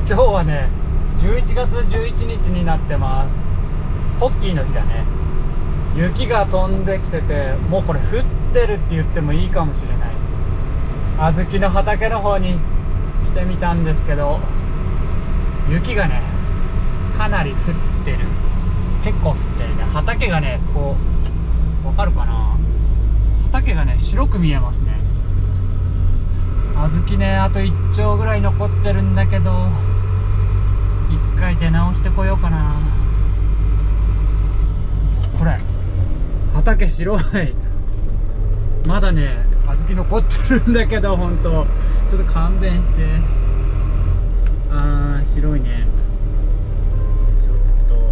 今日はね11月11日になってます。ポッキーの日だね。雪が飛んできてて、もうこれ降ってるって言ってもいいかもしれない。小豆の畑の方に来てみたんですけど、雪がねかなり降ってる。結構降ってるね。畑がね、こうわかるかな、畑がね白く見えますね。小豆ね、あと1丁ぐらい残ってるんだけど、一回出直してこようかな。これ畑白い。まだね小豆残ってるんだけど、ほんとちょっと勘弁して。白いね。ちょっと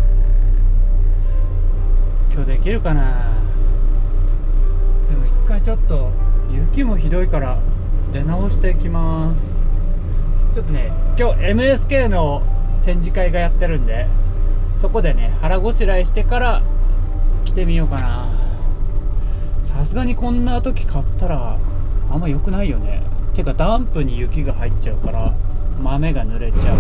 今日できるかな。でも一回ちょっと雪もひどいから出直してきます。ちょっとね今日 MSK の展示会がやってるんで、そこでね腹ごしらえしてから来てみようかな。さすがにこんな時買ったらあんま良くないよね。てかダンプに雪が入っちゃうから豆が濡れちゃう。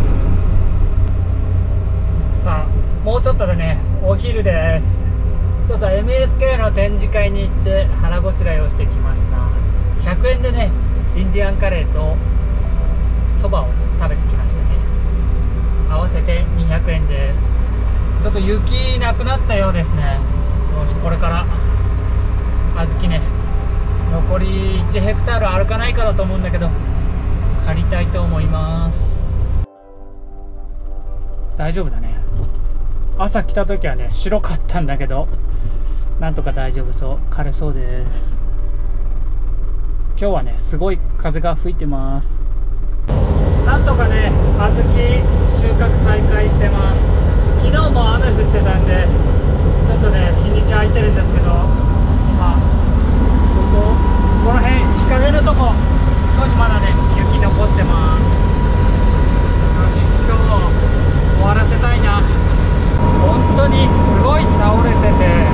さあもうちょっとでねお昼です。ちょっと MSK の展示会に行って腹ごしらえをしてきました。100円でねインディアンカレーとそばを食べてきましたね。合わせて200円です。ちょっと雪なくなったようですね。よし、これから小豆ね、残り1ヘクタールあるかないかだと思うんだけど借りたいと思います。大丈夫だね。朝来た時はね白かったんだけど、なんとか大丈夫そう。枯れそうです。今日はねすごい風が吹いてます。なんとかね小豆収穫再開してます。昨日も雨降ってたんでちょっとね日にち空いてるんですけど、今この辺日陰のとこ少しまだね雪残ってます。よし、今日終わらせたいな。本当にすごい倒れてて、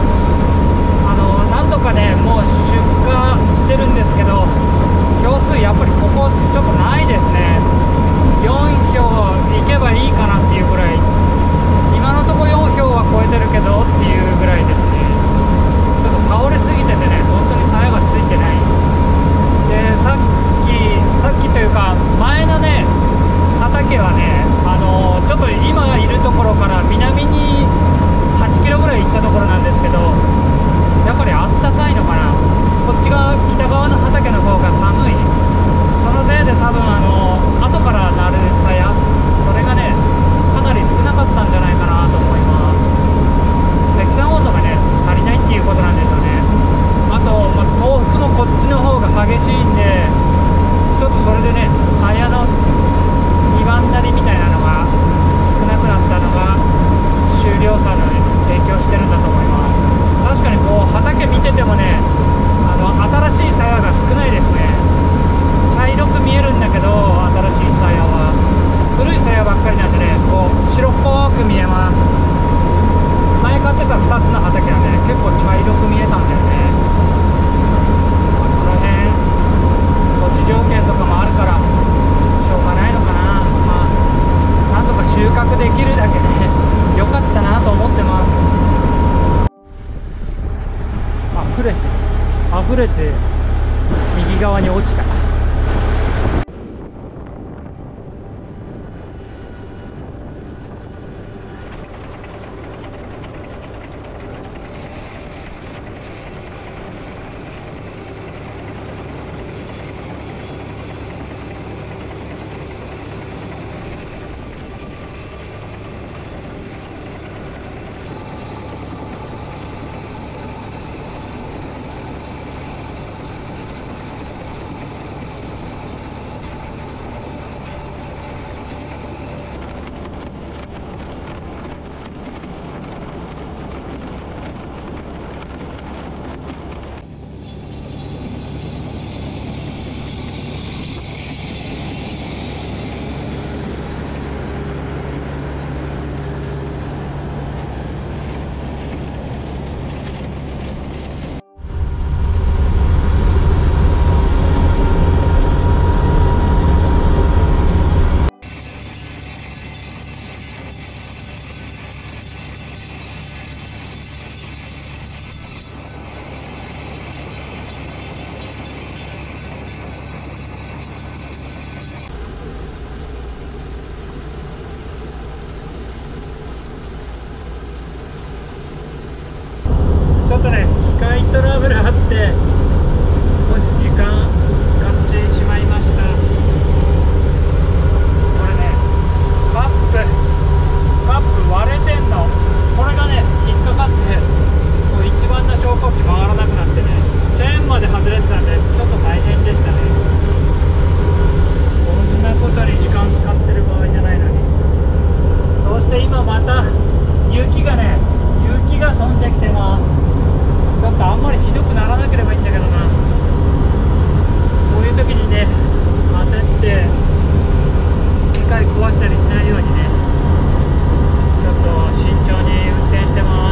なんとかねもう出荷してるんですけど、票数やっぱりここちょっとないですね。4票いけばいいかなっていうぐらい、今のところ4票は超えてるけどっていうぐらいですね。ちょっと倒れすぎててね、本当に鞘がついてない。でさっきというか前のね畑はね、ちょっと今いるところから南に8キロぐらい行ったところなんですけど、やっぱりあったかいのかな。こっちが北側の畑の方が寒い。そのせいで多分後からなる鞘、それがねかなり少なかったんじゃないかなと思います。積算温度がね足りないっていうことなんでしょうね。あと、東北もこっちの方が激しいんで、ちょっとそれでね鞘の2番なりみたいなのが少なくなったのが収量差の、ね、影響してるんだと思います。確かにこう畑見ててもね新しい鞘が少ないですね。茶色く見えるんだけど新しい鞘は古い鞘ばっかりなんでね、こう白っぽく見えます。前買ってた2つの畑はね結構茶色く見えたんだよね。その辺土地条件とかもあるからしょうがないのかな。なんとか収穫できるだけで良かったなと思ってます。溢れて右側に落ちた。 回壊したりしないようにね、ちょっと慎重に運転してます。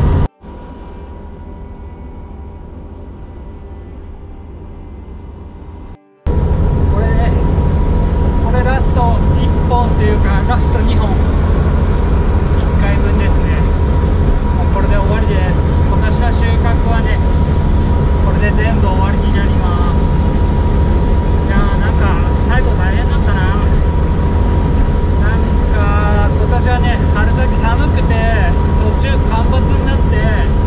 これラスト1本というかラスト2本、1回分ですね。もうこれで終わりです。今年の収穫はね、これで全部終わりになります。いやー、なんか最後大変だったな。なんか今年はね、春先寒くて途中干ばつになって